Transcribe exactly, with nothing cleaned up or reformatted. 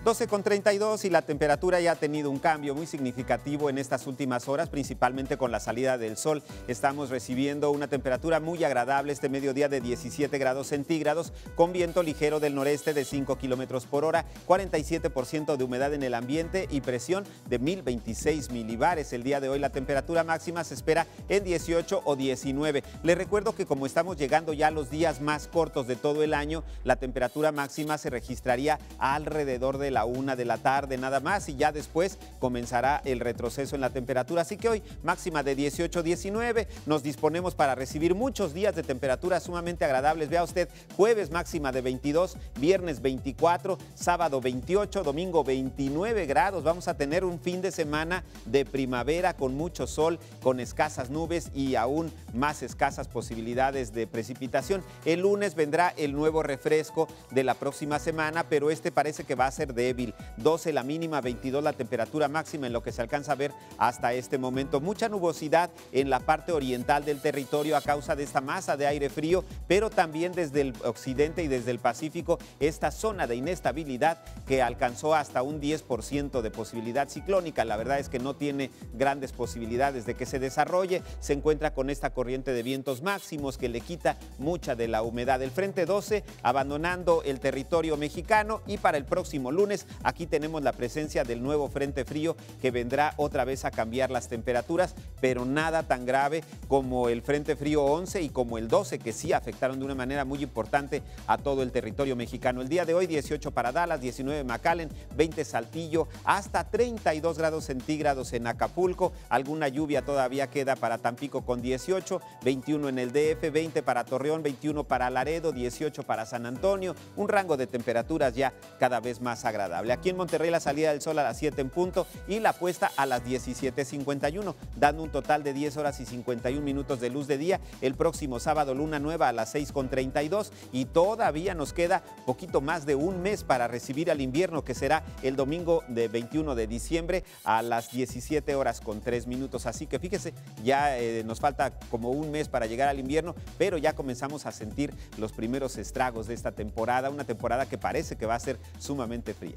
doce con treinta y dos y la temperatura ya ha tenido un cambio muy significativo en estas últimas horas, principalmente con la salida del sol. Estamos recibiendo una temperatura muy agradable este mediodía de diecisiete grados centígrados, con viento ligero del noreste de cinco kilómetros por hora, cuarenta y siete por ciento de humedad en el ambiente y presión de mil veintiséis milibares. El día de hoy la temperatura máxima se espera en dieciocho o diecinueve. Les recuerdo que como estamos llegando ya a los días más cortos de todo el año, la temperatura máxima se registraría alrededor de la una de la tarde nada más y ya después comenzará el retroceso en la temperatura. Así que hoy máxima de dieciocho a diecinueve, nos disponemos para recibir muchos días de temperaturas sumamente agradables. Vea usted, jueves máxima de veintidós, viernes veinticuatro, sábado veintiocho, domingo veintinueve grados. Vamos a tener un fin de semana de primavera con mucho sol, con escasas nubes y aún más escasas posibilidades de precipitación. El lunes vendrá el nuevo refresco de la próxima semana, pero este parece que va a ser débil. doce la mínima, veintidós la temperatura máxima en lo que se alcanza a ver hasta este momento. Mucha nubosidad en la parte oriental del territorio a causa de esta masa de aire frío, pero también desde el occidente y desde el Pacífico esta zona de inestabilidad que alcanzó hasta un diez por ciento de posibilidad ciclónica. La verdad es que no tiene grandes posibilidades de que se desarrolle. Se encuentra con esta corriente de vientos máximos que le quita mucha de la humedad. El frente doce abandonando el territorio mexicano y para el próximo lunes aquí tenemos la presencia del nuevo frente frío que vendrá otra vez a cambiar las temperaturas, pero nada tan grave como el frente frío once y como el doce, que sí afectaron de una manera muy importante a todo el territorio mexicano. El día de hoy dieciocho para Dallas, diecinueve McAllen, veinte Saltillo, hasta treinta y dos grados centígrados en Acapulco. Alguna lluvia todavía queda para Tampico con dieciocho, veintiuno en el D F, veinte para Torreón, veintiuno para Laredo, dieciocho para San Antonio. Un rango de temperaturas ya cada vez más agradable. Aquí en Monterrey la salida del sol a las siete en punto y la puesta a las diecisiete cincuenta y uno, dando un total de diez horas y cincuenta y un minutos de luz de día. El próximo sábado luna nueva a las seis con treinta y dos y todavía nos queda poquito más de un mes para recibir al invierno, que será el domingo de veintiuno de diciembre a las diecisiete horas con tres minutos. Así que fíjese, ya eh, nos falta como un mes para llegar al invierno, pero ya comenzamos a sentir los primeros estragos de esta temporada, una temporada que parece que va a ser sumamente fría.